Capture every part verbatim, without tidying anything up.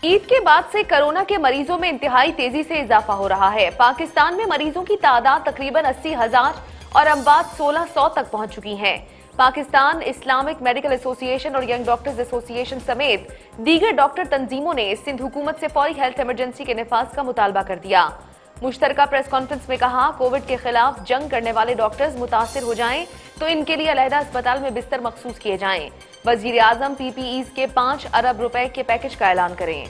ईद के बाद से कोरोना के मरीजों में इंतहाई तेजी से इजाफा हो रहा है। पाकिस्तान में मरीजों की तादाद तकरीबन अस्सी हजार और अमवात सोलह सौ तक पहुंच चुकी हैं। पाकिस्तान इस्लामिक मेडिकल एसोसिएशन और यंग डॉक्टर्स एसोसिएशन समेत दीगर डॉक्टर तंजीमों ने सिंध हुकूमत से फौरी हेल्थ इमरजेंसी के नफाज का मुतालबा कर दिया। मुश्तरका प्रेस कॉन्फ्रेंस में कहा, कोविड के खिलाफ जंग करने वाले डॉक्टर्स मुतासिर हो जाएं तो इनके लिए अलहदा अस्पताल में बिस्तर मखसूस किए जाएं। वजीर आजम पीपीईज के पांच अरब रुपए के पैकेज का ऐलान करें।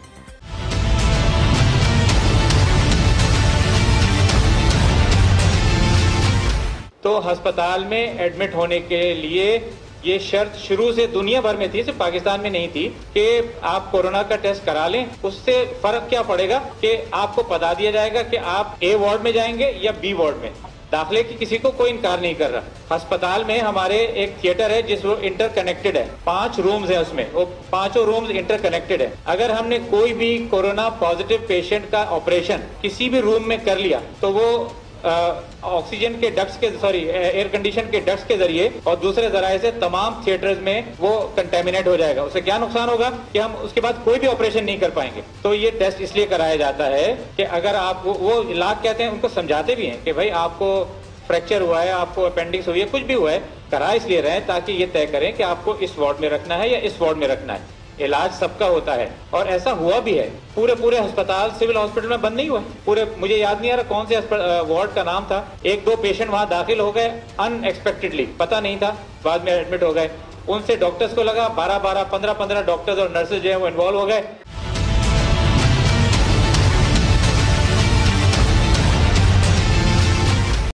तो अस्पताल में एडमिट होने के लिए ये शर्त शुरू से दुनिया भर में थी, सिर्फ पाकिस्तान में नहीं थी, कि आप कोरोना का टेस्ट करा लें। उससे फर्क क्या पड़ेगा कि आपको बता दिया जाएगा कि आप ए वार्ड में जाएंगे या बी वार्ड में। दाखिले की किसी को कोई इनकार नहीं कर रहा। अस्पताल में हमारे एक थिएटर है जिस वो इंटरकनेक्टेड है, पांच रूम्स है, उसमें वो पांचों रूम्स इंटरकनेक्टेड है। अगर हमने कोई भी कोरोना पॉजिटिव पेशेंट का ऑपरेशन किसी भी रूम में कर लिया तो वो ऑक्सीजन के डक्ट्स के सॉरी एयर कंडीशन के डक्ट्स के जरिए और दूसरे जराए से तमाम थिएटर्स में वो कंटेमिनेट हो जाएगा। उससे क्या नुकसान होगा कि हम उसके बाद कोई भी ऑपरेशन नहीं कर पाएंगे। तो ये टेस्ट इसलिए कराया जाता है कि अगर आप वो, वो इलाज कहते हैं, उनको समझाते भी हैं कि भाई आपको फ्रैक्चर हुआ है, आपको अपेंडिक्स हुई है, कुछ भी हुआ है, करा इसलिए रहे ताकि ये तय करें कि आपको इस वार्ड में रखना है या इस वार्ड में रखना है। इलाज सबका होता है और ऐसा हुआ भी है। पूरे पूरे अस्पताल सिविल हॉस्पिटल में बंद नहीं हुआ पूरे, मुझे याद नहीं आ रहा कौन से वार्ड का नाम था। एक दो पेशेंट वहां दाखिल हो गए अनएक्सपेक्टेडली, पता नहीं था, बाद में एडमिट हो गए। उनसे डॉक्टर्स को लगा बारह बारह पंद्रह पंद्रह डॉक्टर्स और नर्सेज जो है वो इन्वॉल्व हो गए।